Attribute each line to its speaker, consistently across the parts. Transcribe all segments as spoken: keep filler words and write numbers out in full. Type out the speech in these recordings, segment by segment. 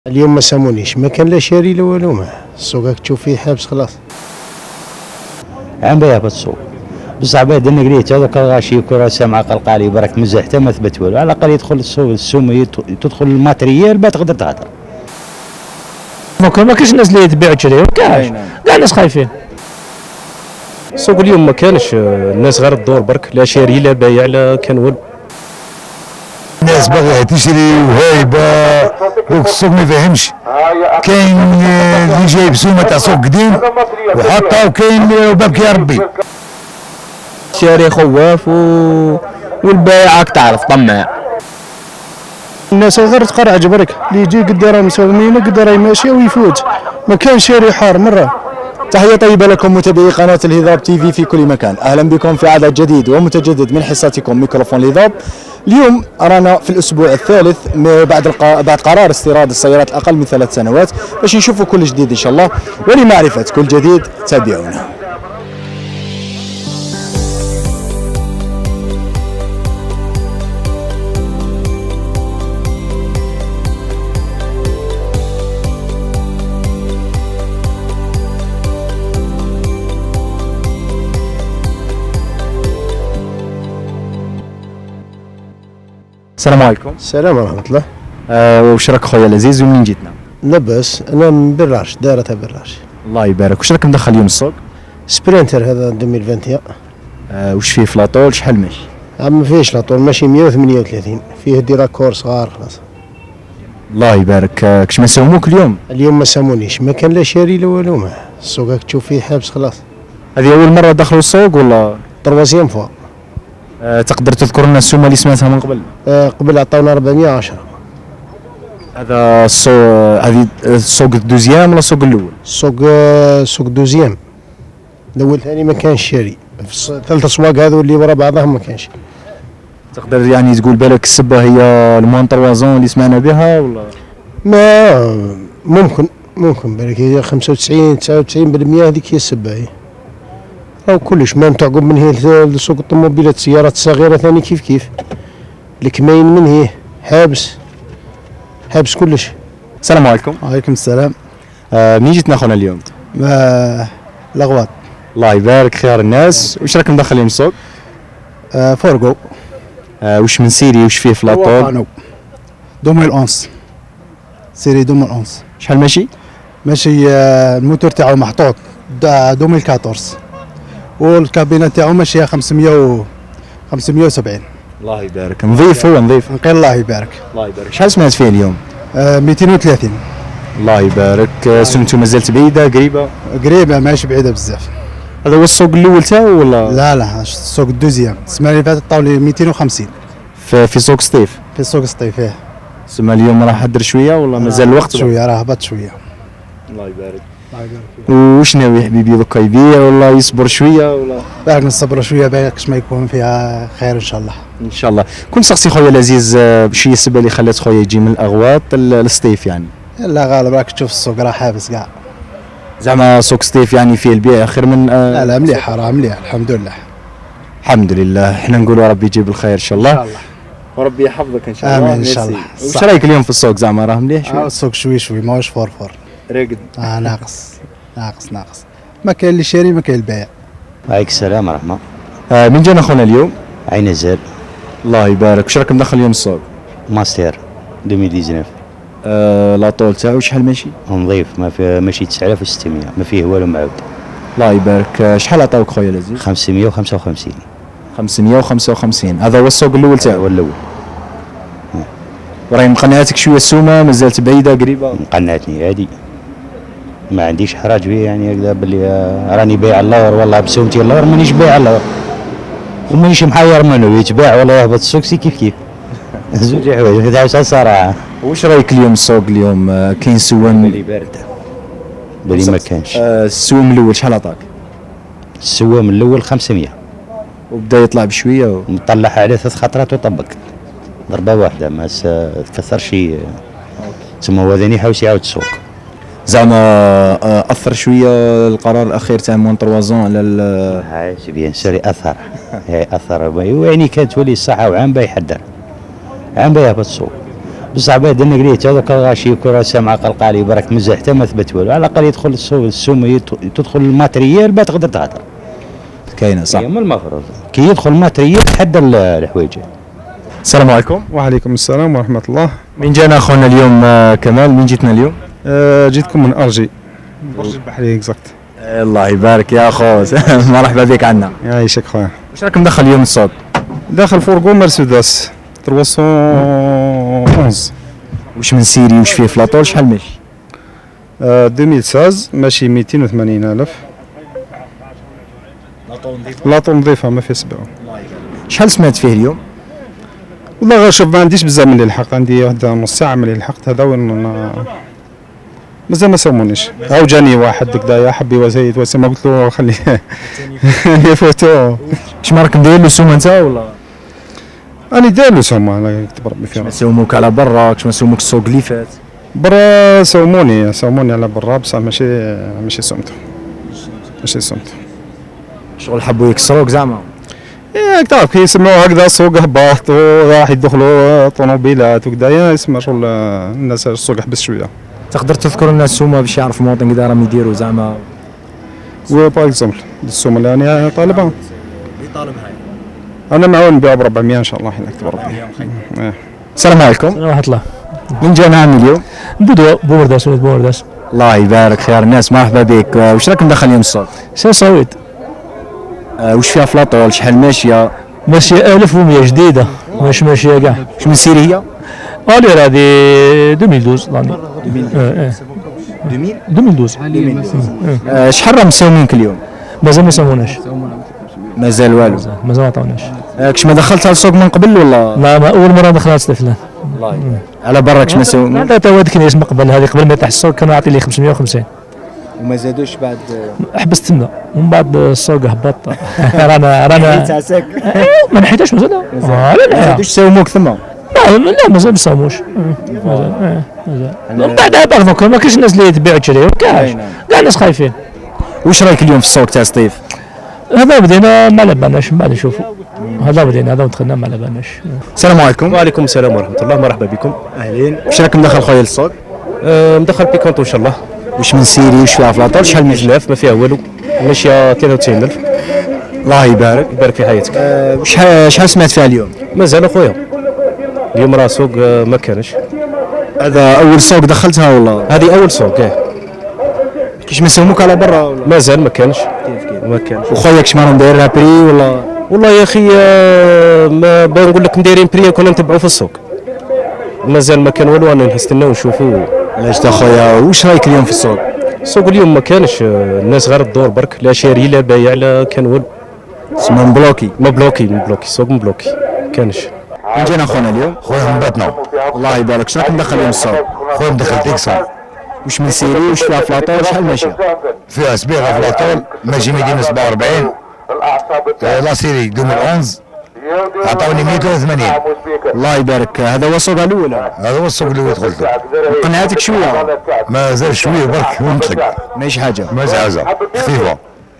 Speaker 1: اليوم ما سامونيش، ما كان لا شاري لا والو. ما السوق راك تشوف فيه حابس خلاص.
Speaker 2: عم بها بالسوق بصح بعد انا قريت هذاك الغاشي كره سامعه قلقالي برك مزح حتى ما ثبت والو، على الاقل يدخل السوق السوم تدخل الماتريال باش تقدر تهضر.
Speaker 3: ما كاينش الناس اللي تبيع وتشري، ما كاينش كاع الناس خايفين.
Speaker 4: السوق اليوم ما كانش الناس غير الدور برك، لا شاري لا بايع لا كان والو.
Speaker 5: الناس باغيه تشري وهايبه، دوك السوق ما فاهمش. كاين اللي جايب سومه تاع سوق قديم وحطها، وكاين بابك يا ربي.
Speaker 3: الشاري خواف و... والبايع راك تعرف طماع.
Speaker 1: الناس غير تقرع جبرك، اللي يجي قد راه مساومين قد راه ماشيه ويفوت، ما كان شاري حار مره.
Speaker 6: تحية طيبة لكم متابعي قناة الهضاب تي في في كل مكان، أهلا بكم في عدد جديد ومتجدد من حصتكم ميكروفون الهضاب. اليوم رانا في الأسبوع الثالث بعد الق... بعد قرار استيراد السيارات الأقل من ثلاث سنوات، باش نشوفوا كل جديد إن شاء الله، ولمعرفة كل جديد تابعونا. السلام عليكم.
Speaker 1: السلام ورحمة الله.
Speaker 6: أه واش راك خويا العزيز ومنين جيتنا؟
Speaker 1: لاباس، أنا من براش، دارتها براش.
Speaker 6: الله يبارك. واش راك مدخل اليوم السوق؟
Speaker 1: سبرينتر هذا ألفين وواحد وعشرين.
Speaker 6: أه واش فيه فلاطول شحال ماشي؟
Speaker 1: عم ما فيهش لاطول، ماشي مية وثمانية وثلاثين، فيه ديراكور صغار خلاص.
Speaker 6: الله يبارك. أه كش ما ساوموك اليوم؟
Speaker 1: اليوم ما سامونيش، ما كان لا شاري لا والو. ما السوق راك تشوف فيه حابس خلاص.
Speaker 6: هذه أول مرة دخلوا السوق ولا؟
Speaker 1: تروازيام فوا.
Speaker 6: أه تقدر تذكر لنا السومة اللي سمعتها من قبل؟
Speaker 1: أه قبل عطاونا أربعمية وعشرة.
Speaker 6: هذا السوق، هذه السوق الدوزيام ولا السوق الأول؟
Speaker 1: السوق سوق دوزيام. الأول ثاني ما كانش شاري، في ثلاث أسواق هذو اللي ورا بعضهم ما كانش.
Speaker 6: تقدر يعني تقول بالك السبة هي الموان تروازون اللي سمعنا بها ولا؟
Speaker 1: ما ممكن ممكن بالك هي خمسة وتسعين تسعة وتسعين بالمية هذيك هي السبة هي. أو كلش ما تعقب من هي سوق الطوموبيلات السيارات الصغيرة ثاني كيف كيف. الكمين من هي حابس حابس كلش.
Speaker 6: السلام عليكم.
Speaker 7: وعليكم السلام.
Speaker 6: آه منين جيتنا خونا اليوم؟
Speaker 7: ما الأغواط.
Speaker 6: الله يبارك خيار الناس. واش راك مدخل اليوم السوق؟
Speaker 7: آه فورغو.
Speaker 6: آه واش من سيري واش فيه فلاطول؟
Speaker 7: ألفين وأحد سيري ألفين وأحد.
Speaker 6: شحال ماشي؟
Speaker 7: ماشي آه الموتور تاعو محطوط ألفين وأربعطاش والكابينة تاعو ماشية خمسمية و خمسمية وسبعين.
Speaker 6: الله يبارك. نظيف هو نظيف.
Speaker 7: نقول الله يبارك.
Speaker 6: الله يبارك. شحال سمعت فيه اليوم؟
Speaker 7: آه مئتين وثلاثين.
Speaker 6: الله يبارك. آه سمعتو مازالت بعيدة قريبة؟
Speaker 7: قريبة ماشي بعيدة بزاف.
Speaker 6: هذا هو السوق الأول تاعو ولا؟
Speaker 7: لا لا السوق الدوزيام. السمانة اللي فاتت طاولي مئتين وخمسين.
Speaker 6: في, في سوق سطيف؟
Speaker 7: في سوق سطيف ايه.
Speaker 6: سما اليوم راه حضر شوية ولا مازال الوقت؟
Speaker 7: شوية راه هبط شوية.
Speaker 6: الله يبارك. وش ناوي حبيبي دوكا يبيع ولا يصبر شوية ولا؟
Speaker 7: باك نصبروا شوية باش ما يكون فيها خير إن شاء الله.
Speaker 6: إن شاء الله. كنت سقسي خويا العزيز بشي هي السبة اللي خلات خويا يجي من الأغواط للسطيف يعني؟
Speaker 7: لا غالب راك تشوف السوق راه حابس كاع.
Speaker 6: زعما سوق سطيف يعني فيه البيع خير من آه
Speaker 7: لا لا مليح راه مليح الحمد لله.
Speaker 6: الحمد لله. حنا نقولوا ربي يجيب الخير إن شاء الله.
Speaker 7: إن شاء الله.
Speaker 6: وربي يحفظك إن شاء الله.
Speaker 7: آمين إن شاء الله.
Speaker 6: واش رايك اليوم في السوق زعما راه مليح شوي؟
Speaker 7: آه السوق شوي شوي ماهوش فورفور.
Speaker 6: راقد.
Speaker 7: اه ناقص ناقص ناقص. ما كاين اللي شاري ما كاين البايع.
Speaker 2: وعليك السلام ورحمة.
Speaker 6: آه من جانا خونا اليوم؟
Speaker 2: عين الزر.
Speaker 6: الله يبارك. واش راك مدخل اليوم السوق؟
Speaker 2: ماستير ألفين وتسعطاش.
Speaker 6: آه لاطول تاعو شحال ماشي؟
Speaker 2: نظيف ما في ماشي تسعة آلاف وستمية، ما فيه والو معاود.
Speaker 6: الله يبارك. آه شحال عطاوك خويا العزيز؟
Speaker 2: خمسمية وخمسة وخمسين.
Speaker 6: خمسمية وخمسة وخمسين. هذا هو السوق الأول تاعو؟
Speaker 2: هو الأول.
Speaker 6: وراهي مقنعتك شويه السومه مازالت بعيده قريبه؟
Speaker 2: مقنعتني هادي، ما عنديش حراج بيه يعني هكذا باللي راني بايع اللور والله بسومتي اللور مانيش بايع اللور ومانيش محير منه يتباع ولا يهبط السوق سي كيف كيف. زوج حوايج نتعاوش على الصراحه.
Speaker 6: واش رايك اليوم السوق اليوم آه كاين سوام؟
Speaker 2: بالي بارد بالي ما كانش.
Speaker 6: آه السوام الاول شحال عطاك؟
Speaker 2: السوام الاول خمسمية
Speaker 6: وبدا يطلع بشويه
Speaker 2: ومطلعها على ثلاث خطرات وطبق ضربه واحده ما تكثرش. تما هو ثاني حاوس يعاود السوق.
Speaker 6: زعما اثر شويه القرار الاخير تاع مون تروازون على
Speaker 2: هاي سي بيان سوري اثر اثر يعني كانت تولي الصحه وعام باي يحضر عام باي يهبط السوق بصح بعد انا قريت هذوك الغاشي كره سامعه قلقالي برك مزح حتى ما ثبت والو، على الاقل يدخل السوق السوم تدخل الماتريال با تقدر تهضر.
Speaker 6: كاينه صح.
Speaker 2: هي من المفروض كي يدخل الماتريال تحدى الحوايج.
Speaker 6: السلام عليكم.
Speaker 8: وعليكم السلام ورحمة الله.
Speaker 6: من جانا اخونا اليوم آه كمال، من جيتنا اليوم؟
Speaker 8: أه جيتكم من ارجي برج البحري اكزاكت.
Speaker 6: الله يبارك يا اخو. مرحبا بك عنا.
Speaker 8: يعيشك خويا.
Speaker 6: واش راك مدخل اليوم الصوت؟
Speaker 8: داخل فورغو مرسيدس ثلاثمية وأحد.
Speaker 6: واش من سيري واش فيه فلاطور شحال ماشي؟
Speaker 8: أه ألفين وستة عشر ماشي مئتين وثمانين ألف. لاطو نظيفة ما فيها سبعة.
Speaker 6: شحال سمعت فيه اليوم؟
Speaker 8: والله غير شوف ما عنديش بزاف من اللي لحقت، عندي واحد نص ساعة من اللي لحقت هذا وين مازال ما سمونيش. هاو جاني واحد دكدايا حب يوزيد واسي ما قلت له خليه يفوتو.
Speaker 6: واش ما راك داير له سومه انت ولا؟
Speaker 8: راني داير له سومه الله يكتب ربي فيها.
Speaker 6: ما سوموك على برا، كش ما سوموك السوق اللي فات؟
Speaker 8: برا سوموني سوموني على برا بصح ماشي ماشي سمتو ماشي سمتو.
Speaker 6: شغل حبوا يكسروك زعما؟
Speaker 8: ياك تعرف كي يسمعوا هكذا سوق هباط وراح يدخلوا طوموبيلات وكذا يسمع شغل الناس السوق حبس شويه.
Speaker 6: تقدر تذكر لنا السومه باش يعرف المواطن كذا راهم يديروا زعما؟
Speaker 8: و باغ اكزومبل السومه اللي انا طالبها.
Speaker 6: اللي طالبها
Speaker 8: انا معاون نبيعها ب أربعمية ان شاء الله حين يكتب ربي.
Speaker 6: السلام عليكم.
Speaker 3: ورحمة الله.
Speaker 6: من جانا عندنا اليوم؟
Speaker 3: بودوا بورداس ولد بورداس.
Speaker 6: الله يبارك خير الناس، مرحبا بك. واش راك مدخل اليوم الصوت؟
Speaker 3: سي صويد.
Speaker 6: آه واش فيها فلاطول شحال ماشيه؟
Speaker 3: ماشية ألف ومية جديدة مش ماشية كاع.
Speaker 6: واش من سيري هي؟
Speaker 3: الير هذه ألفين واثناش لاني. ألفين واثناش.
Speaker 6: آه شحال راهم مساومينك اليوم؟
Speaker 3: مازال ما يسموناش.
Speaker 6: مازال والو.
Speaker 3: مازال ما عطاوناش.
Speaker 6: آه كش ما دخلتها السوق من قبل ولا؟
Speaker 3: لا ما أول مرة دخلت سلفلان.
Speaker 6: الله على برا كش ما ساومين؟
Speaker 3: لا تا هذيك اللي اسمها قبل هذه قبل ما يطيح السوق كانوا عاطي لي خمسمية وخمسين.
Speaker 6: وما زادوش بعد؟
Speaker 3: حبست تما ومن بعد السوق هبط. رانا رانا ما نحيتهاش مازال. لا
Speaker 6: ما زادوش ساوموك ثم؟
Speaker 3: لا لا مازال ما ساوموش. مازال مازال. من بعد هذا ما كاينش الناس اللي تبيع وتشري كاع كاع الناس خايفين.
Speaker 6: واش رايك اليوم في السوق تاع سطيف؟
Speaker 3: هذا بدينا ما على بالناش من بعد نشوفوا. هذا بدينا هذا ودخلنا ما على بالناش.
Speaker 6: السلام عليكم.
Speaker 4: وعليكم السلام ورحمه الله، مرحبا بكم.
Speaker 6: اهلين. واش راك مدخل خويا للسوق؟
Speaker 4: أه مدخل بيكونتو ان شاء الله.
Speaker 6: واش من سيري واش فيها فلاطور شحال ماشي؟
Speaker 4: بزاف ما فيها والو، ماشيه ثلاثة وتسعين ألف.
Speaker 6: الله يبارك.
Speaker 4: يبارك في حياتك.
Speaker 6: أه وشحال شحال سمعت فيها اليوم؟
Speaker 4: مازال اخويا اليوم راه سوق ما كانش.
Speaker 6: هذا اول سوق دخلتها ولا؟
Speaker 4: هذه اول سوق اه.
Speaker 6: كيش ما ساوموك على برا ولا؟
Speaker 4: مازال ما كانش. كيف كيف ما كانش.
Speaker 6: وخويا كش ما راهم دايرين بري ولا؟
Speaker 4: والله يا اخي ما بنقول لك مدايرين بري كنا نتبعوا في السوق. مازال ما كان والو، انا نستناو ونشوفوا.
Speaker 6: علاش تا خويا واش رايك اليوم في السوق؟
Speaker 4: السوق اليوم ما كانش، الناس غير الدور برك، لا شاري لا بايع لا كان والو.
Speaker 6: تسمى مبلوكي.
Speaker 4: مبلوكي مبلوكي السوق مبلوكي كانش.
Speaker 6: من جانا خونا اليوم؟
Speaker 5: خويا من باتنا.
Speaker 6: الله يبارك. شنو راك مدخل اليوم السوق؟
Speaker 5: خويا مدخل تيكسون.
Speaker 6: واش من سيري واش فيها فلاطور شحال ماشيه؟
Speaker 5: فيها صبيغه فلاطول ماشي مئتين وسبعة وأربعين. لا سيري ألفين وأحد عطاوني مئة وثلاثة وثمانين.
Speaker 6: الله يبارك. هذا هو السوق الاول؟
Speaker 5: هذا هو السوق اللي دخلته.
Speaker 6: قنعتك شويه؟
Speaker 5: مازال شويه برك ونطلق.
Speaker 6: ماشي حاجه.
Speaker 5: ماشي حاجه خفيفه.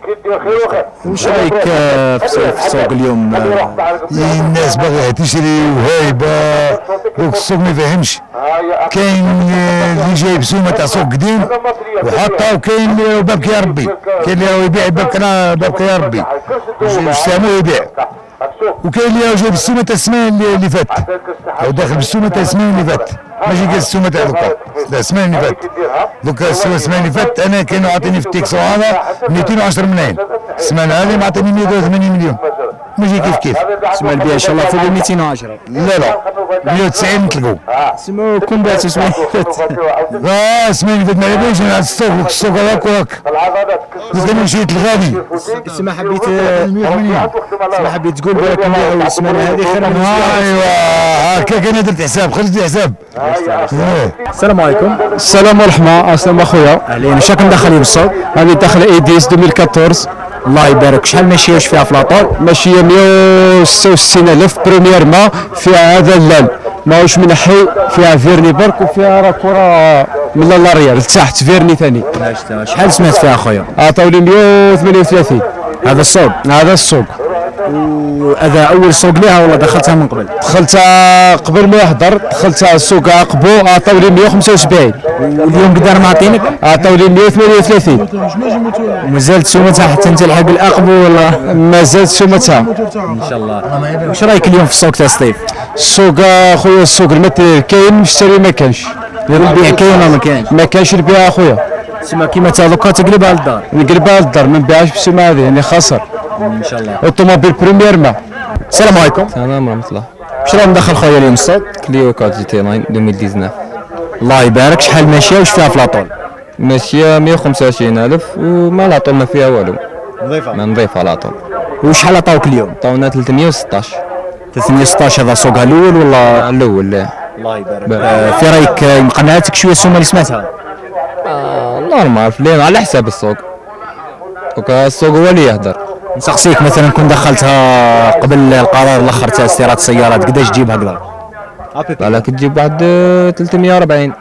Speaker 6: واش رايك في السوق اليوم؟
Speaker 5: الناس باغيه تشري وهايبه دوك السوق ما يفهمش. كاين اللي جايب سومه تاع سوق قديم وحطها، وكاين اللي بابك يا ربي، كاين اللي يبيع بابك انا بابك يا ربي سامو يبيع، وكاين اللي جايب السومه تاع السمانه اللي فات او داخل بالسومه تاع السمانه اللي فات، ماشي قال السومه تاع دوكا لا السمانه اللي فات. دوكا السمانه اللي فات انا كانوا عاطيني في التيكسو هذا مئتين وعشرة ملايين، السمانه هذه معطيني مئة وثلاثة وثمانين مليون، ماشي كيف كيف.
Speaker 6: سما البيع ان شاء الله فوق مئتين وعشرة.
Speaker 5: لا لا مئة وتسعين نطلقوا.
Speaker 6: سما كون بعت سمانه
Speaker 5: اه السمانه اللي فات ما عجبنيش انا السوق السوق هذاك وهاك قلت انا مشيت للغادي.
Speaker 6: سما حبيت سما حبيت تقول بالك نبيعوا السمانه هذه خير من
Speaker 5: ايوا هكاك انا درت حساب خرجت حساب.
Speaker 6: السلام عليكم.
Speaker 8: السلام والرحمة. السلام اخويا.
Speaker 6: اهلين. واش راكم داخلين بالسوق؟
Speaker 8: راني داخل ايديس ألفين وأربعطاش.
Speaker 6: الله يبارك. شحال ماشيه واش فيها فلاطور؟
Speaker 8: ماشية مئة وستة وستين ألف بريمير ما فيها هذا اللال ماهوش منحي، فيها فيرني برك وفيها راه كرة من اللاريال لتحت فيرني ثاني.
Speaker 6: شحال سمعت فيها اخويا؟
Speaker 8: عطاوني مئة وثمانية وثلاثين.
Speaker 6: هذا السوق؟
Speaker 8: هذا السوق.
Speaker 6: وهذا اول سوق ليها ولا دخلتها من قبل؟
Speaker 9: دخلتها قبل ما يحضر، دخلتها السوق عقبو عطاو لي مية وخمسة وسبعين،
Speaker 6: واليوم قدر معطينك؟
Speaker 9: عطاو لي مية وثمانية وثلاثين.
Speaker 6: ومازال تسومتها حتى تلحق العقبو ولا؟
Speaker 9: مازال تسومتها
Speaker 6: ان شاء الله. واش رايك اليوم في السوق تاع سطيف؟
Speaker 9: السوق اخويا السوق الماتيريال كاين، المشتري ما كانش.
Speaker 6: البيع كاين ولا ما كاينش؟
Speaker 9: ما كانش البيع اخويا.
Speaker 6: تسمى كيما تا دوكا تقلبها للدار؟
Speaker 9: نقلبها للدار، ما نبيعهاش بالسومه هذه يعني خسر.
Speaker 6: ان شاء الله.
Speaker 9: اوتوموبيل بريمير ما.
Speaker 6: السلام عليكم.
Speaker 10: السلام ورحمة الله.
Speaker 6: واش راه مدخل خويا اليوم السوق؟
Speaker 10: كليو كات جي تي تسعة ألفين وتسعطاش.
Speaker 6: الله يبارك. شحال ماشيه واش فيها في لاطول؟
Speaker 10: ماشية مية وخمسة وعشرين ألف وما لاطول ما فيها والو.
Speaker 6: نظيفه.
Speaker 10: ما نظيفة لاطول.
Speaker 6: وشحال عطاوك اليوم؟
Speaker 10: عطاونا ثلاثمية وستطاش.
Speaker 6: ثلاثمية وستطاش هذا سوقها الاول ولا؟
Speaker 10: الأول لا.
Speaker 6: الله يبارك. آه في رايك آه، مقنعتك شويه السومه اللي سمعتها؟
Speaker 10: آه نورمال فلين على حساب السوق. دوكا السوق هو اللي يهدر.
Speaker 6: نسقسيك مثلا كون دخلتها قبل القرار الاخر تاع استيراد السيارات قداش تجيب هكذا؟
Speaker 10: بالك تجيب واحد ثلاثمية وأربعين.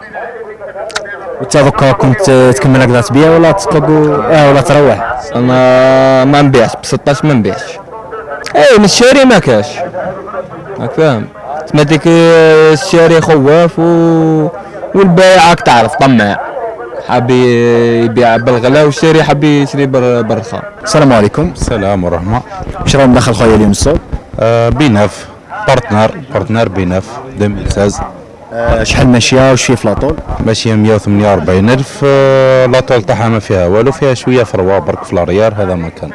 Speaker 6: وانت دوكا كنت تكمل هكذا تبيع ولا تطلقوا اه ولا تروح؟
Speaker 10: انا ما نبيعش ب ستطاش ما نبيعش. اي من الشاري ما كاش. راك فاهم؟ تسمى ديك الشاري خواف و... والبايع راك تعرف طماع. حاب يبيع بالغلا والشاري حاب يشري بالرخا.
Speaker 6: السلام عليكم.
Speaker 11: السلام ورحمة.
Speaker 6: واش راه مدخل خويا اليوم السوق؟
Speaker 11: آه بيناف بارتنر بارتنر بيناف ألفين وستة عشر.
Speaker 6: آه شحال ماشيه وش فيه في لاطول؟
Speaker 11: ماشيه مية وثمانية وأربعين ألف. آه لاطول تاعها ما فيها والو، فيها شويه فروا برك في الريار هذا ما كان.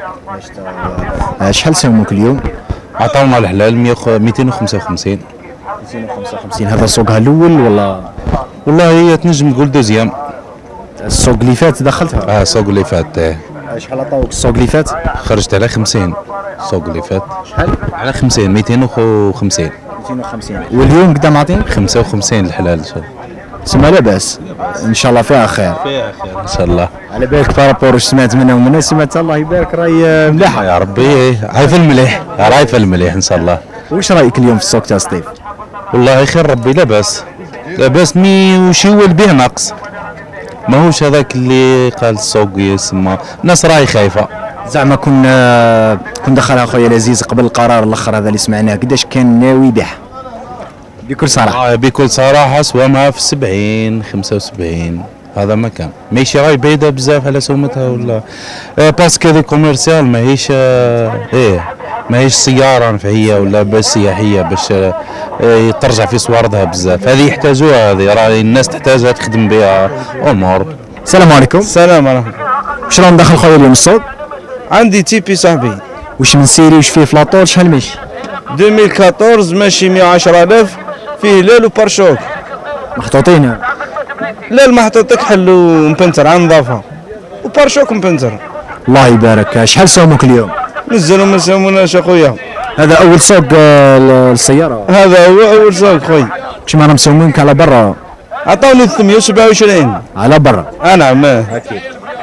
Speaker 6: آه شحال ساهموك اليوم؟
Speaker 11: عطاونا الحلال ميتين وخمسة وخمسين.
Speaker 6: ميتين وخمسة وخمسين هذا سوقها الاول ولا؟
Speaker 11: والله هي تنجم تقول دوزيام.
Speaker 6: السوق اللي فات دخلتها؟
Speaker 11: اه السوق اللي فات. اه
Speaker 6: شحال عطاوك السوق اللي فات؟
Speaker 11: خرجت على خمسين. السوق اللي فات
Speaker 6: شحال؟
Speaker 11: على خمسين ميتين وخمسين.
Speaker 6: ميتين وخمسين. واليوم قدام معطينك؟
Speaker 11: خمسة وخمسين الحلال ان شاء الله.
Speaker 6: تسمى لاباس ان شاء الله فيها خير.
Speaker 11: فيها خير ان شاء الله.
Speaker 6: على بالك بارابور واش سمعت منها ومن الناس سمعت الله يبارك راهي مليحه.
Speaker 11: يا ربي راهي في المليح، راهي في المليح ان شاء الله.
Speaker 6: واش رايك اليوم في السوق تاع سطيف؟
Speaker 11: والله خير ربي لاباس لاباس مي وش هو البيع ناقص، ماهوش هذاك اللي قال السوق يسمى الناس راهي خايفه.
Speaker 6: زعما كنا كون دخلها خويا العزيز قبل القرار الاخر هذا اللي سمعناه قداش كان ناوي يبيعها؟ بكل صراحه.
Speaker 11: آه بكل صراحه سواها في سبعين خمسة وسبعين هذا ما كان، ماهيش راهي بعيده بزاف على سومتها ولا آه باسكو هذه كوميرسيال ماهيش آه ايه ماهيش سياره نفعيه ولا باش سياحيه باش آه ترجع في صواردها بزاف، هذه يحتاجوها، هذه راهي الناس تحتاجها تخدم بها امور.
Speaker 6: السلام عليكم.
Speaker 12: السلام ورحمه الله.
Speaker 6: واش راه مدخل خويا اليوم السوق؟
Speaker 12: عندي تيبي صاحبي.
Speaker 6: واش من سيري واش فيه في لاطول شحال ماشي؟
Speaker 12: ألفين وأربعطاش ماشي مية وعشرة آلاف، فيه لال وبارشوك
Speaker 6: محطوطين.
Speaker 12: لا محطوط كحل ومبنتر عن نظافه وبارشوك مبنتر.
Speaker 6: الله يبارك. شحال ساهموك اليوم؟
Speaker 12: نزلوا ما ساهموناش اخويا.
Speaker 6: هذا اول سوق للسياره؟
Speaker 12: هذا هو اول سوق خويا.
Speaker 6: كيما راهم مساومينك على برا؟
Speaker 12: عطاوني ثلاثمية وسبعة وعشرين
Speaker 6: على برا.
Speaker 12: اه نعم.
Speaker 6: اكيد.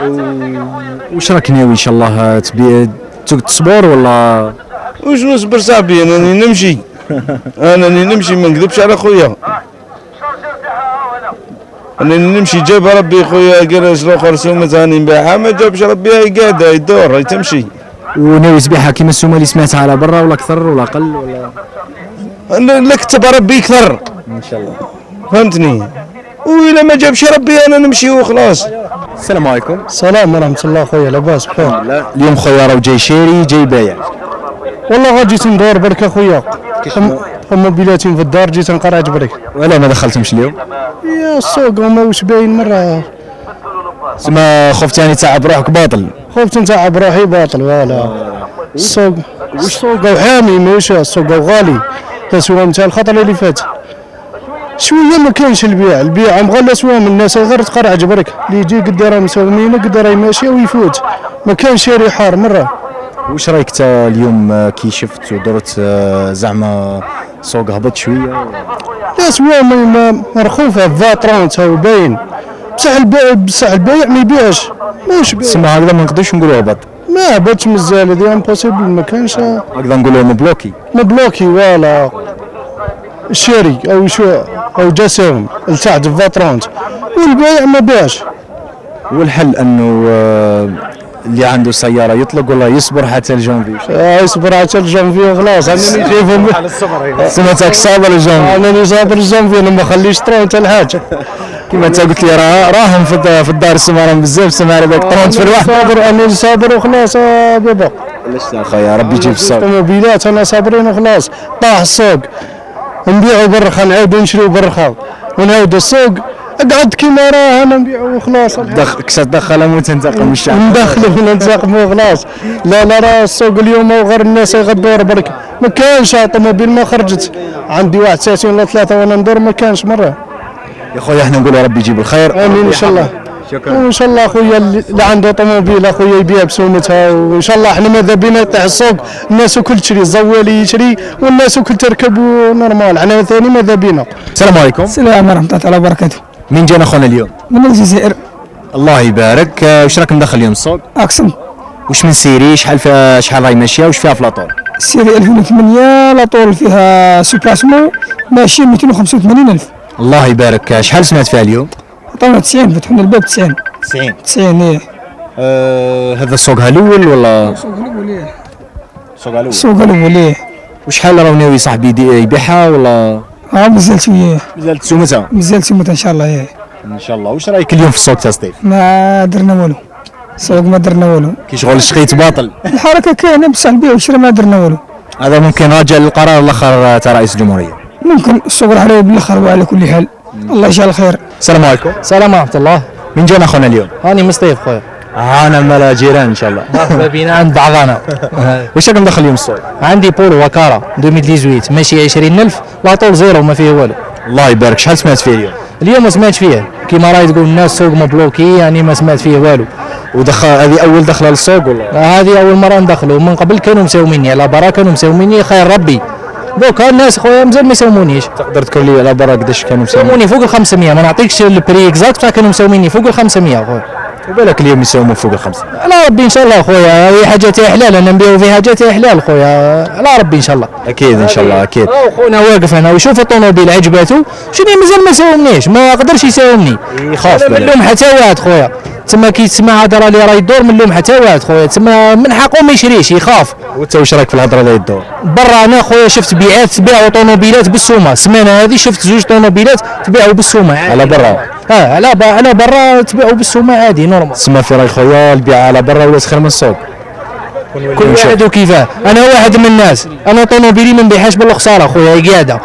Speaker 6: واش راك ناوي ان شاء الله تبي تصبر ولا؟
Speaker 12: واش نصبر صاحبي، انا نمشي انا نمشي ما نكذبش على خويا، انا نمشي جاب ربي خويا قراش الاخر سومه ثاني نبيعها ما جابش ربي هاي قاعده هاي الدور هاي تمشي.
Speaker 6: وناوي تبيعها كيما السومه اللي سمعتها على برا ولا اكثر ولا اقل ولا؟
Speaker 12: انا كتب ربي يكثر
Speaker 6: ان شاء الله.
Speaker 12: فهمتني؟ وإلا ما جابش ربي انا نمشي وخلاص.
Speaker 6: السلام عليكم.
Speaker 1: السلام ورحمة الله خويا لاباس بخير.
Speaker 6: اليوم خويا راه جاي شاري جاي بايع.
Speaker 1: والله غا جيت ندور برك اخويا، موبيلاتي في الدار جيت نقرا عجبرك.
Speaker 6: ولا ما دخلتمش اليوم؟
Speaker 1: يا السوق هما واش باين مرة.
Speaker 6: تما خفت يعني تعب روحك باطل؟
Speaker 1: خفت نتعب روحي باطل ولا. السوق السوق حامي ماشي السوق غالي، تسوى نتاع الخطر اللي فات. شويه ما كاينش البيع، البيع مغلى سوا من الناس غير تقرا عجبرك، اللي يجي قد راه مساومين قد راه ماشي ويفوت، ما كانش شاري حار مره.
Speaker 6: واش رايك تا اليوم كي شفت ودرت زعما السوق هبط شويه؟
Speaker 1: لا سوا مرخوفه في ثلاثين هو باين، بصح البيع بصح البايع ما يبيعش ماهوش بايع.
Speaker 6: تسمى هكذا ما نقدرش نقولوا هبط.
Speaker 1: ما هبطش مازال، هذه امبوسيبل ما كانش
Speaker 6: هكذا نقولوا مبلوكي.
Speaker 1: مبلوكي فوالا. الشاري او شو او جا ساهم لتحت في ثلاثين والبايع ما باعش.
Speaker 6: والحل انه اللي عنده سياره يطلق ولا يصبر حتى الجانفي؟
Speaker 1: يصبر حتى الجانفي وخلاص. انا اللي شايفهم
Speaker 6: سمعتك صابر الجانفي.
Speaker 1: انا اللي صابر الجانفي، انا ما خليش طرون حتى الحاجه.
Speaker 6: كما انت قلت لي راه راهم في في الدار السمارة بزاف سمع هذاك طرون في الواحد.
Speaker 1: صابر انا اللي صابر وخلاص بابا.
Speaker 6: علاش لا خويا ربي يجيب الصوت.
Speaker 1: الطوموبيلات انا صابرين وخلاص. طاح السوق نبيعوا برخه نعاودوا نشريو برخه ونعاودوا السوق. اقعد كيما راه انا نبيعو وخلاص.
Speaker 6: دخل كسا تدخل وتنتقم من الشعب.
Speaker 1: ندخلوا وننتقموا وخلاص. لا لا راه السوق اليوم وغير الناس يغدوا برك. ما كانش طوموبيل ما خرجت. عندي واحد ساعتين ولا ثلاثه وانا ندور ما كانش مره.
Speaker 6: يا خويا احنا نقولوا ربي يجيب الخير.
Speaker 1: امين ان شاء الله.
Speaker 6: شكرا.
Speaker 1: وان شاء الله اخويا اللي عنده طوموبيل اخويا يبيع بسومتها، وان شاء الله احنا ماذا بينا يطيح السوق، الناس الكل تشري، الزوالي يشري والناس الكل تركب نورمال. احنا ثاني ماذا بينا.
Speaker 6: السلام عليكم.
Speaker 13: السلام ورحمه الله وبركاته.
Speaker 6: مين جانا خونا اليوم؟
Speaker 13: من الجزائر.
Speaker 6: الله يبارك. واش راك مدخل اليوم السوق؟
Speaker 13: اقسم.
Speaker 6: واش من سيري؟ شحال فيها شحال راهي ماشيه؟ واش فيها في لاطول؟
Speaker 13: السيري ألفين وثمانية، لاطول فيها سوبلاسمون ماشي مئتين وخمسة وثمانين ألف.
Speaker 6: الله يبارك. شحال سمعت فيها اليوم؟
Speaker 13: عطاونا تسعين، فتحنا الباب تسعين.
Speaker 6: تسعين.
Speaker 13: تسعين ايه.
Speaker 6: أه هذا السوقها الاول ولا؟
Speaker 13: السوق الاول ايه.
Speaker 6: السوق الاول.
Speaker 13: السوق الاول ايه.
Speaker 6: وشحال راه ناوي صاحبي يبيعها ولا؟
Speaker 13: اه مازال شويه.
Speaker 6: مازال تسومتها؟
Speaker 13: مازال سومتها ان شاء الله ايه.
Speaker 6: ان شاء الله. واش رايك اليوم في السوق تاع سطيف؟
Speaker 13: ما درنا والو. السوق ما درنا والو.
Speaker 6: كي شغل الشخيط باطل.
Speaker 13: الحركه كاينه بصح البيع والشراء ما درنا والو.
Speaker 6: هذا ممكن راجع للقرار الاخر تاع رئيس الجمهوريه.
Speaker 13: ممكن السوق راح يريح بالاخر. وعلى كل حال الله يجعل الخير.
Speaker 6: السلام عليكم.
Speaker 14: السلام ورحمه الله.
Speaker 6: من جانا خونا اليوم؟
Speaker 14: هاني مصطيف خويا.
Speaker 6: انا مال جيران ان شاء الله.
Speaker 14: مرحبا بينا عند بعضنا.
Speaker 6: واش راك مدخل اليوم السوق؟
Speaker 14: عندي بولو وكارا ألفين وثمانية عشر ماشي عشرين ألف، لاطول زيرو ما فيه والو.
Speaker 6: الله يبارك. شحال سمعت فيه اليوم؟
Speaker 14: اليوم ما سمعتش فيه، كيما راهي تقول الناس سوق مبلوكي، يعني ما سمعت فيه والو.
Speaker 6: ودخل هذه اول دخله للسوق ولا؟
Speaker 14: هذه اول مره ندخلوا، من قبل كانوا مساوميني على برا، كانوا مساوميني خير ربي. دوكا الناس خويا مازال ما يساومونيش.
Speaker 6: تقدر تقول لي على برا قداش كانوا
Speaker 14: مساوموني؟ فوق ال خمسمية، ما نعطيكش البري اكزاكت، بصح كانوا مساوميني فوق ال خمسمية خويا.
Speaker 6: وبالك اليوم يساوموا فوق ال خمسمية؟
Speaker 14: على ربي ان شاء الله خويا، هذه حاجه تاع حلال، انا نبيعوا في حاجه تاع حلال خويا، على ربي ان شاء الله.
Speaker 6: اكيد ان شاء الله اكيد.
Speaker 14: خونا واقف هنا ويشوف الطوموبيل عجبته، شنو مازال ما ساومنيش، ما يقدرش يساومني.
Speaker 6: يخاف
Speaker 14: من لهم حتى واحد خويا، تما كي تسمع هضره اللي راهي تدور من لهم حتى واحد خويا، تما من حقه ما يشريش، يخاف.
Speaker 6: وانت واش رايك في الهضره اللي تدور؟
Speaker 14: برا انا خويا شفت بيعات تبيعوا طوموبيلات بالسومه، السمانه هذه شفت زوج طوموبيلات تبيعوا بالسومه
Speaker 6: على برا.
Speaker 14: اه على برا، على برا تبيعوا بالسومه عادي نورمال.
Speaker 6: تسمى في راي خويا البيع على برا ولا خير من السوق.
Speaker 14: كل واحد وكيفاه، انا واحد من الناس، انا طوموبيلي ما نبيعهاش بالخساره خويا، قاعده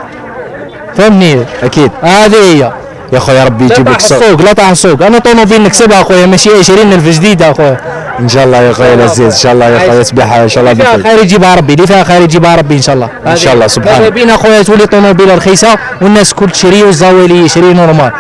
Speaker 14: فهمني.
Speaker 6: اكيد
Speaker 14: هذه هي
Speaker 6: يا خويا ربي يجيب لك
Speaker 14: السوق. لا طاح السوق، انا طوموبيل نكسبها خويا، ماشي عشرين ألف جديده خويا.
Speaker 6: ان شاء الله يا خويا العزيز، ان شاء الله يا خويا تبيعها ان شاء الله
Speaker 14: بخير. خير يجيبها ربي، اللي فيها خير يجيبها ربي ان شاء الله.
Speaker 6: ان شاء الله سبحان الله.
Speaker 14: بينا خويا تولي طوموبيله رخيصه والناس كل تشري والزوالي يشري نورمال.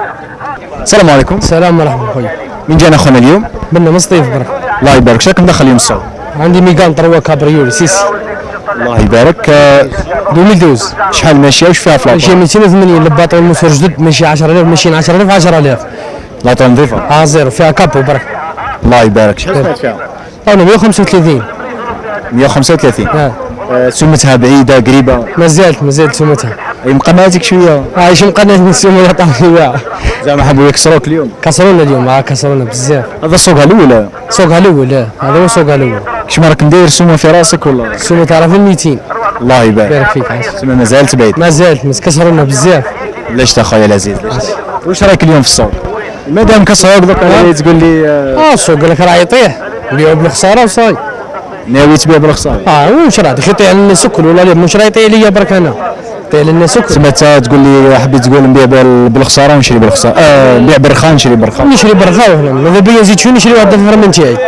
Speaker 6: السلام عليكم.
Speaker 14: السلام ورحمه الله خويا.
Speaker 6: من جانا خونا اليوم؟
Speaker 14: بنا مصطيف برك.
Speaker 6: الله يبارك. شراك مدخل اليوم السوق؟
Speaker 14: عندي ميغان تروا كابريول سيسي.
Speaker 6: الله يبارك.
Speaker 14: ألفين واثناشر.
Speaker 6: شحال ماشيه واش فيها فلاطون؟
Speaker 14: ماشيه مئتين وثمانين، لباطون الموتور جدد، ماشي عشرة آلاف، ماشيين عشرة آلاف عشرة آلاف.
Speaker 6: لاطون نظيفه؟
Speaker 14: اه زيرو، فيها كابو برك.
Speaker 6: الله يبارك. شحال سمعت فيها؟
Speaker 14: عطاونا مئة وخمسة وثلاثين.
Speaker 6: مئة وخمسة وثلاثين.
Speaker 14: اه
Speaker 6: سمتها بعيده قريبه؟
Speaker 14: مازالت مازالت سمتها.
Speaker 6: اي مقنعتك شويه؟
Speaker 14: اه ايش مقنعتني السومه اللي عطاوني اياها.
Speaker 6: زعما حبوا يكسروك اليوم؟
Speaker 14: كسرونا اليوم، اه كسرونا بزاف.
Speaker 6: هذا سوقها الاول؟
Speaker 14: سوقها الاول اه، هذا هو سوقها الاول.
Speaker 6: كيما راك ندير سومه في راسك ولا؟
Speaker 14: السومه تاع في مئتين.
Speaker 6: الله يبارك.
Speaker 14: يبارك فيك.
Speaker 6: سما مازالت بعيد؟
Speaker 14: مازالت، بس كسرونا بزاف.
Speaker 6: ليش تا خويا العزيز؟ واش رايك اليوم في السوق؟ مادام كسروك دوك تقول لي
Speaker 14: اه السوق قال لك راه يطيح، نبيعو بالخساره وصاي.
Speaker 6: ناوي تبيع بالخساره؟
Speaker 14: اه واش راه يطيح للناس الكل ولا لا؟ مش راه يطيح ليا برك انا، يطيح للناس الكل.
Speaker 6: تما تقول لي حبيت تقول نبيع بالخساره ونشري بالخساره، اه نبيع برخان نشري برخان.
Speaker 14: نشري برخان هنا، ماذا بيا نزيد شويه نشري واحد الفرن من تاعي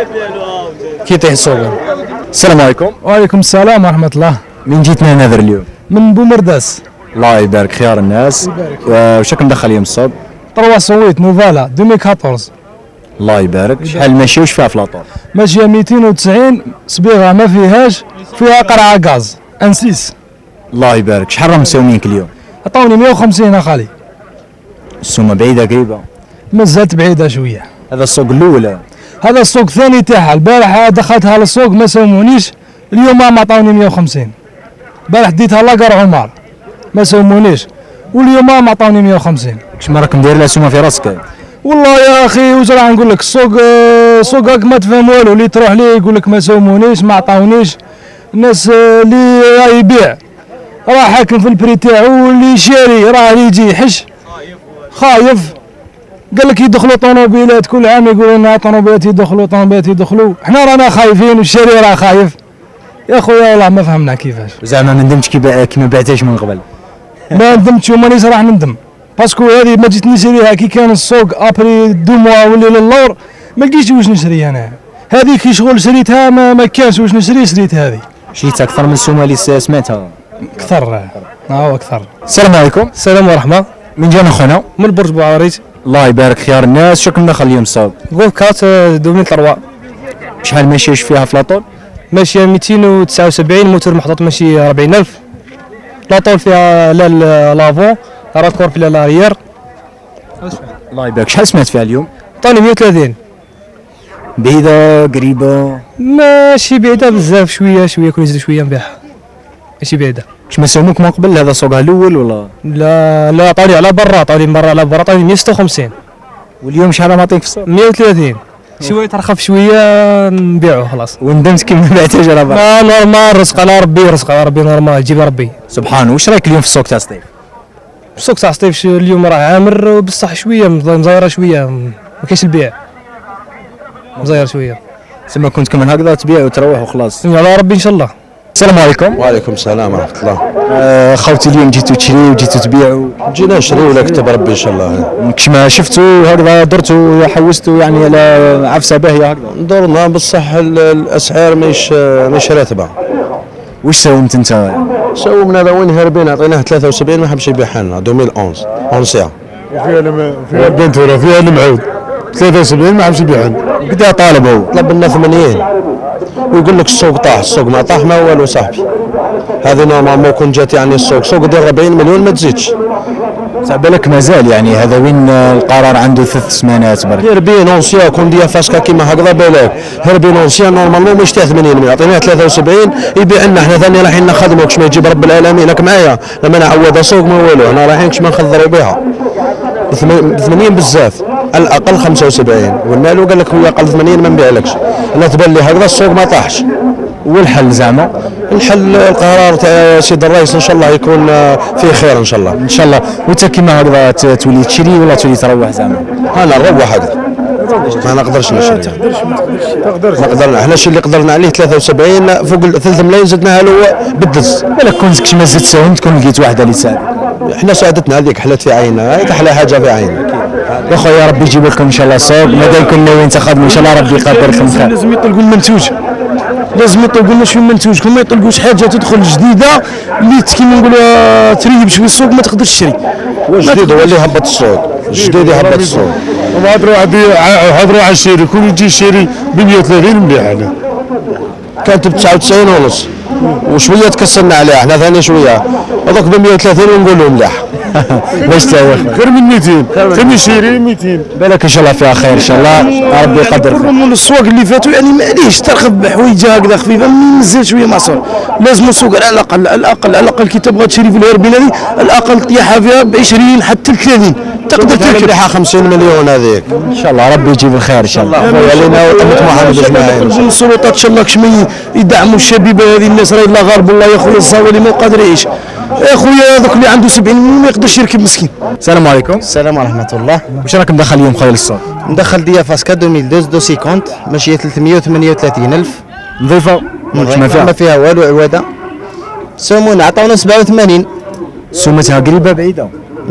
Speaker 14: كي يطيح السوق.
Speaker 6: السلام عليكم.
Speaker 15: وعليكم السلام ورحمه الله.
Speaker 6: من جيتنا نذر اليوم؟
Speaker 15: من بومرداس.
Speaker 6: الله يبارك. خيار الناس. واش راك مدخل اليوم السوق؟
Speaker 15: تروا سويت نوفالا ألفين وأربعطاش.
Speaker 6: الله يبارك. شحال ماشيه واش فيها في لاطور؟
Speaker 15: ماشيه مئتين وتسعين، صبيغه ما فيهاش، فيها قرعه غاز انسيس.
Speaker 6: الله يبارك. شحال راهم مساومينك اليوم؟
Speaker 15: عطاوني مئة وخمسين اخالي.
Speaker 6: السومه بعيده قريبه؟
Speaker 15: مازالت بعيده شويه.
Speaker 6: هذا السوق الاول؟
Speaker 15: هذا السوق الثاني تاعها، البارح دخلتها للسوق ما ساومونيش، اليوم ما عطاوني مئة وخمسين. البارح ديتها لاكار عمر ما ساومونيش، واليوم ما عطاوني مئة وخمسين.
Speaker 6: كش ما راك ندير لها سومه في راسك؟
Speaker 15: والله يا اخي واش راح نقول لك السوق السوق راك ما تفهم والو، اللي تروح ليه يقول لك ما ساومونيش ما عطاونيش. الناس اللي راه يبيع راه حاكم في البري تاعو، واللي شاري راه يجي يحش خايف. قال لك يدخلوا طوموبيلات كل عام يقولوا لنا طوموبيلات يدخلوا طوموبيلات يدخلوا، حنا رانا خايفين والشاري راه خايف. يا خويا والله ما فهمنا كيفاش.
Speaker 6: زعما ما ندمتش كي كي ما بعتهاش من قبل؟
Speaker 15: ما ندمتش ومانيش راح نندم، باسكو هذه ما جيت نشريها كي كان السوق ابري دو موا ولا للور ما لقيتش واش نشري انا. هذيك كي شغل شريتها ما, ما كانش واش نشري، شريت هذه.
Speaker 6: شريت اكثر من السومه اللي سمعتها؟
Speaker 15: اكثر اه اكثر.
Speaker 6: السلام عليكم.
Speaker 14: السلام ورحمه.
Speaker 6: من جانا خونا؟
Speaker 14: من برج بوعريج.
Speaker 6: الله يبارك خيار الناس. شكون دخل اليوم السوق؟
Speaker 14: غول كات دومين ثروة.
Speaker 6: شحال ماشيش فيها في لاطول؟
Speaker 14: ماشيه مئتين وتسعة وسبعين، موتور محطوط ماشي أربعين ألف. لاطول فيها لا لافون، راكور في لاريير.
Speaker 6: الله يبارك. شحال سمعت فيها اليوم؟
Speaker 14: عطاني مئة وثلاثين.
Speaker 6: بعيده قريبه؟
Speaker 14: ماشي بعيده بزاف، شويه شويه كل يزيد شويه نبيعها، ماشي بعيده.
Speaker 6: واش ما ساوموك من قبل؟ هذا سوقها الاول ولا؟
Speaker 14: لا لا عطاني على برا، عطاني من برا على برا، عطاني مئة وستة وخمسين.
Speaker 6: واليوم شحال معطيك في السوق؟
Speaker 14: مئة وثلاثين. شويه ترخف شويه نبيعو خلاص.
Speaker 6: وندمت كي ما بعتهاش على برا؟
Speaker 14: لا نورمال، رزق على ربي، رزق على ربي نورمال، يجيب ربي
Speaker 6: سبحانه. واش رايك اليوم في السوق تاع سطيف؟
Speaker 14: السوق تاع سطيف اليوم راه عامر بصح شويه مزايره، شويه ما كاينش البيع، مزاير شويه.
Speaker 6: تما كنت كمان هكذا تبيع وتروح وخلاص؟
Speaker 14: على ربي ان شاء الله.
Speaker 6: السلام عليكم.
Speaker 16: وعليكم السلام ورحمه الله.
Speaker 6: آه خوتي اليوم جيتوا تشريوا وجيتوا تبيعوا؟
Speaker 16: جينا نشريوا ولا كتب ربي ان شاء الله.
Speaker 6: كش ما شفتوا هكذا درتوا حوستوا يعني على عفسه باهيه هكذا؟
Speaker 16: درنا بصح الاسعار ماهيش ماهيش راتبه.
Speaker 6: واش ساومت انت؟
Speaker 16: ساومنا هذا وين هاربين، عطيناه ثلاثة وسبعين ما حبش يبيعها لنا ألفين وأحد اونسيا.
Speaker 5: فيها لما فيها البنتوره فيها المعود ثلاثة وسبعين ما حبش يبيعها لنا.
Speaker 16: قدا طالب هو طلب لنا ثمانين ويقول لك السوق طاح، السوق ما طاح ما والو صاحبي. هذه نورمالمون كون جات يعني السوق سوق ديال أربعين مليون ما تزيدش.
Speaker 6: صعب بالك مازال يعني هذا وين القرار عنده ثلاث سمانات برك.
Speaker 16: هربين اونسيا كون ديا فاسكا كيما هكذا بالك، هربين اونسيا نورمالمون مش تاع ثمانين مليون، عطيناه ثلاثة وسبعين يبيع لنا حنا ثاني رايحين نخدموا كش ما يجيب رب العالمين. راك معايا لما نعوض سوق ما والو، انا رايحين كش ما نخضروا بها ب ثمانين بزاف، على الاقل خمسة وسبعين. والمالو قال لك هو اقل ثمانين ما نبيعلكش. انا تبان لي هكذا السوق ما طاحش.
Speaker 6: والحل زعما؟
Speaker 16: الحل القرار تاع سيد الرئيس ان شاء الله يكون فيه خير ان شاء الله.
Speaker 6: ان شاء الله. وانت كيما هكذا تولي تشري ولا تولي تروح زعما؟
Speaker 16: انا نروح هكذا ما نقدرش نشري.
Speaker 5: تقدرش
Speaker 16: ما قدرنا احنا الشيء اللي قدرنا عليه ثلاثة وسبعين فوق ثلاثة ملايين زدناها له بالدز.
Speaker 6: بالك كنت كش ما زدت ساهم تكون لقيت واحده اللي تساعدك.
Speaker 16: احنا ساعدتنا هذيك حلت في عيننا، هذيك احلى حاجه في عيننا.
Speaker 6: يا خويا ربي يجيب لكم ان شاء الله السوق، مادام كنا ناويين تخدموا ان شاء الله ربي يقدر لكم خير.
Speaker 5: لازم يطلقوا المنتوج، لازم يطلقوا لنا شويه منتوج، ما يطلقوش حاجه تدخل جديده اللي كيما نقولوا تريب شويه السوق ما تقدرش تشري.
Speaker 16: هو الجديد هو اللي هبط السوق، الجديد يهبط السوق.
Speaker 5: هضروا هضروا على الشيري، كون يجي الشيري ب مئة وثلاثين نبيعها له.
Speaker 16: كانت ب تسعة وتسعين ونص وشويه تكسرنا عليها احنا ثاني شويه، هذوك ب مئة وثلاثين ونقول لهم ملاح.
Speaker 6: واش تاوي
Speaker 5: غير من مئتين، غير من شيري مئتين.
Speaker 6: بالك ان شاء الله فيها خير ان شاء الله ربي يقدر خير.
Speaker 5: من السواق اللي فاتوا يعني معليش ترخب بحوايج هكذا خفيفه نزل شويه معصور. لازم السوق على الاقل على الاقل على الاقل كي تبغى تشري في الهربين هذه على الاقل طيحها فيها ب عشرين حتى ثلاثين تقدر تركب.
Speaker 16: مليحه خمسين مليون هذيك
Speaker 6: ان شاء الله ربي يجيب الخير ان شاء الله.
Speaker 16: خويا لينا وطموحنا باجمعين.
Speaker 5: السلطات ان شاء الله كش ما يدعموا الشبيبه هذه الناس راهي لا غارب والله يا خويا الصاوي اللي ما قادر يعيش. يا خويا هذاك اللي عنده سبعين مليون ما يقدرش يركب مسكين.
Speaker 6: السلام عليكم.
Speaker 17: السلام ورحمه الله.
Speaker 6: واش راك مدخل اليوم خويا للسوق؟
Speaker 17: مدخل ديا فاسكا ألفين واثنين دو سيكونت ماشيه ثلاثمئة وثمانية وثلاثين ألف
Speaker 6: نظيفه
Speaker 17: ما فيها ما فيها والو عواده. سومون عطاونا سبعة وثمانين.
Speaker 6: سومتها قريبه بعيده؟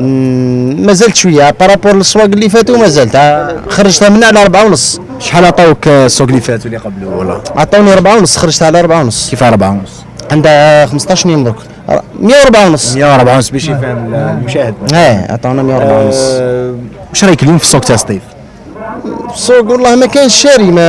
Speaker 17: مازالت شويه بارابور للسواق اللي فاتوا مازالت خرجتها منها على أربعة ونص.
Speaker 6: شحال عطاوك السوق اللي فات واللي قبله ولا؟
Speaker 17: عطاوني أربعة ونص خرجتها على أربعة ونص.
Speaker 6: كيف أربعة ونص؟
Speaker 17: عندها خمسطاش يوم درك مئة وأربعة ونص.
Speaker 6: مئة وأربعة ونص باش يفهم المشاهد.
Speaker 17: اه عطاونا مئة وأربعة ونص.
Speaker 6: واش رايك اليوم في السوق تاع سطيف؟
Speaker 17: السوق والله ما كانش شاري، ما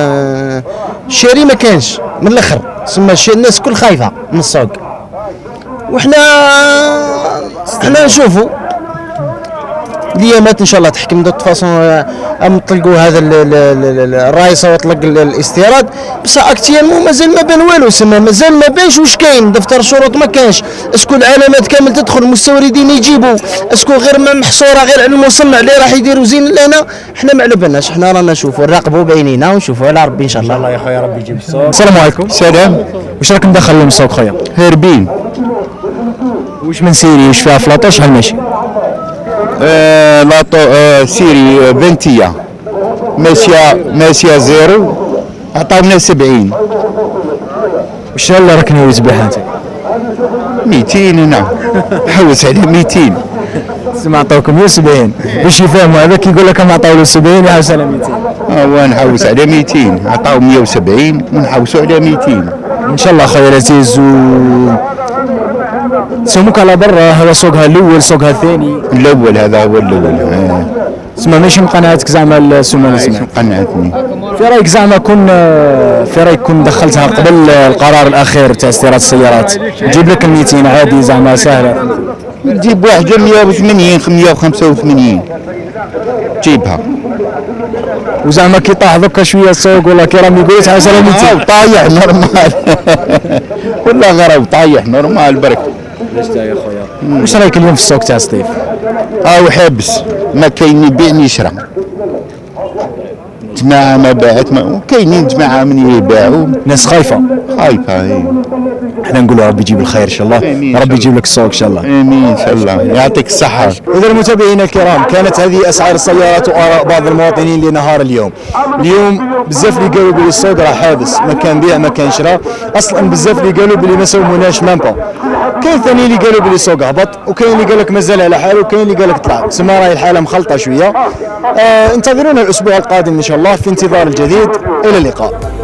Speaker 17: الشاري ما كانش من الاخر، تسمى الناس كل خايفه من السوق. وحنا حنا نشوفوا الايامات ان شاء الله تحكم دو فاصون نطلقوا هذا الرايصه واطلق الاستيراد. بصح اكتيالمون مازال ما بان والو، سما مازال ما بانش واش كاين، دفتر الشروط ما كانش، اسكو العلامات كامل تدخل، المستوردين يجيبوا، اسكو غير محصوره غير على المصنع اللي راح يديروا زين لهنا، حنا ما على بالناش، حنا رانا نشوفوا نراقبوا بعينينا ونشوفوا على ربي ان شاء الله.
Speaker 6: الله يا خويا ربي يجيب الصوت. السلام عليكم.
Speaker 16: سلام.
Speaker 6: واش راك مدخل لهم السوق خويا؟
Speaker 16: هاربين.
Speaker 6: واش من سيري واش فيها فلاطو شحال ماشي؟
Speaker 16: آه لاطو آه سيري فينتيا ماشيه ماشيه زيرو عطاونا سبعين.
Speaker 6: واش اللي راك ناوي تبيعها انت؟
Speaker 16: ميتين نعم. حوس على ميتين.
Speaker 6: سما عطاوكم مية وسبعين باش يفهموا، هذا كيقول لك ما عطاو له سبعين يحوس على ميتين.
Speaker 16: اه نحوس على ميتين، عطاو مية وسبعين ونحوسوا على ميتين.
Speaker 6: ان شاء الله خويا العزيز. و سموك على برا، هذا سوقها الاول سوقها الثاني.
Speaker 16: الاول هذا هو الاول. آه.
Speaker 6: تسمى ماشي مقنعتك زعما السومه اللي سمعت؟
Speaker 16: مقنعتني.
Speaker 6: في رايك زعما كون في رايك كون دخلتها قبل القرار الاخير تاع استيراد السيارات تجيب لك ال ميتين عادي زعما سهله؟
Speaker 16: تجيب واحده مية وثمانين مية وخمسة وثمانين تجيبها.
Speaker 6: وزعما كي طاح دوكا شويه السوق ولا كي راهم يقولوا تعال على ميتين
Speaker 16: طايح نورمال. ولا غراب طايح نورمال برك.
Speaker 6: علاش تا يا خويا؟ واش رايك اليوم في السوق تاع الصيف؟
Speaker 16: اه حابس، ما كاين يبيع ني يشرى. جماعه ما باعت، ما كاينين جماعه من يبيعوا.
Speaker 6: ناس خايفه
Speaker 16: خايفه. اي
Speaker 6: احنا نقولوا ربي يجيب الخير ان شاء الله، ربي يجيب لك السوق ان شاء الله.
Speaker 16: امين ان شاء الله، يعطيك الصحه.
Speaker 6: اذا المتابعين الكرام، كانت هذه اسعار السيارات واراء بعض المواطنين لنهار اليوم. اليوم بزاف اللي قالوا بلي السوق راه حابس، ما كان بيع ما كان شراء، اصلا بزاف اللي قالوا بلي ما سوموناش مامبا. كاين ثاني اللي قالوا بلي السوق هبط، وكاين اللي قال لك مازال على حاله، وكاين اللي قال لك طلع. تسمى راهي الحاله مخلطه شويه. آه انتظرونا الاسبوع القادم ان شاء الله في انتظار الجديد. الى اللقاء.